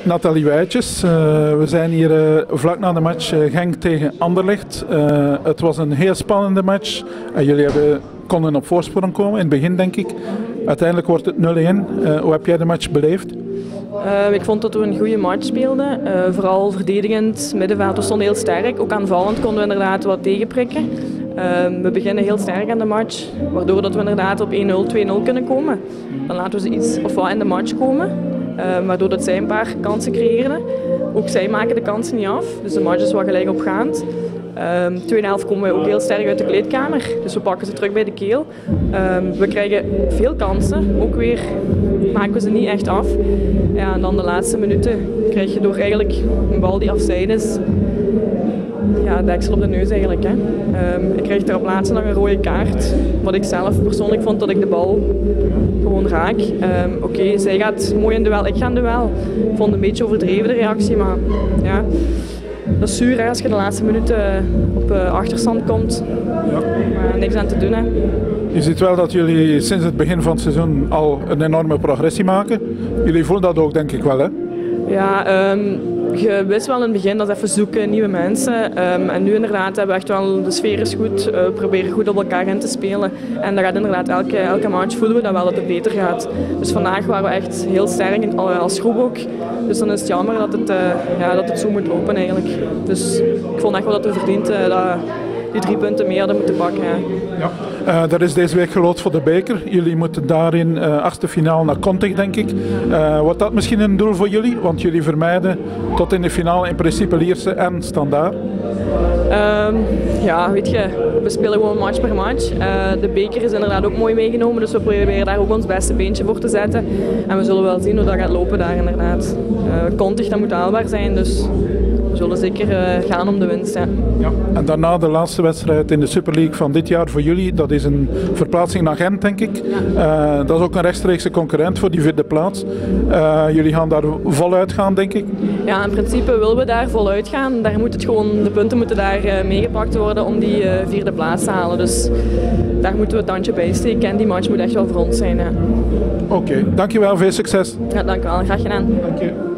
Nathalie Wijtjes, we zijn hier vlak na de match Genk tegen Anderlecht. Het was een heel spannende match. Jullie konden op voorsprong komen, in het begin denk ik. Uiteindelijk wordt het 0-1. Hoe heb jij de match beleefd? Ik vond dat we een goede match speelden. Vooral verdedigend, middenveld, we stonden heel sterk. Ook aanvallend konden we inderdaad wat tegenprikken. We beginnen heel sterk aan de match, waardoor dat we inderdaad op 1-0, 2-0 kunnen komen. Dan laten we ze iets of wat in de match komen, waardoor dat zij een paar kansen creëerden. Ook zij maken de kansen niet af, dus de match is wat gelijk opgaand. Tweede helft komen we ook heel sterk uit de kleedkamer, dus we pakken ze terug bij de keel. We krijgen veel kansen, ook weer maken we ze niet echt af. Ja, en dan de laatste minuten krijg je door eigenlijk een bal die afzijde is, ja, deksel op de neus eigenlijk. Hè. Ik kreeg ter plaatse nog een rode kaart, wat ik zelf persoonlijk vond dat ik de bal gewoon raak. Oké, zij gaat mooi in duel, ik ga in duel. Ik vond het een beetje overdreven de reactie, maar ja, dat is zuur hè, als je de laatste minuten op achterstand komt. Ja. Maar niks aan te doen. Hè. Je ziet wel dat jullie sinds het begin van het seizoen al een enorme progressie maken. Jullie voelen dat ook denk ik wel hè? Ja, je wist wel in het begin dat even zoeken, nieuwe mensen. En nu inderdaad hebben we echt wel, de sfeer is goed, we proberen goed op elkaar in te spelen. En dat gaat inderdaad elke match voelen we dat wel dat het beter gaat. Dus vandaag waren we echt heel sterk, als groep ook. Dus dan is het jammer dat het zo moet lopen eigenlijk. Dus ik vond echt wel dat we verdiend dat die 3 punten meer hadden moeten pakken. Ja. Ja. Er is deze week geloot voor de beker. Jullie moeten daarin achtste finale naar Contig, denk ik. Wordt dat misschien een doel voor jullie? Want jullie vermijden tot in de finale in principe Lierse en Standaard. Ja, weet je, we spelen gewoon match per match. De beker is inderdaad ook mooi meegenomen, dus we proberen daar ook ons beste beentje voor te zetten. En we zullen wel zien hoe dat gaat lopen daar inderdaad. Contig, dat moet haalbaar zijn, dus we zullen zeker gaan om de winst. Ja. Ja. En daarna de laatste wedstrijd in de Super League van dit jaar voor jullie. Dat is een verplaatsing naar Gent, denk ik. Ja. Dat is ook een rechtstreekse concurrent voor die 4e plaats. Jullie gaan daar voluit gaan, denk ik? Ja, in principe willen we daar voluit gaan. Daar moet het gewoon, de punten moeten daar meegepakt worden om die 4e plaats te halen. Dus daar moeten we het tandje bij steken en die match moet echt wel voor ons zijn. Ja. Oké, dankjewel. Veel succes. Ja, dank u wel. Graag gedaan. Dank je.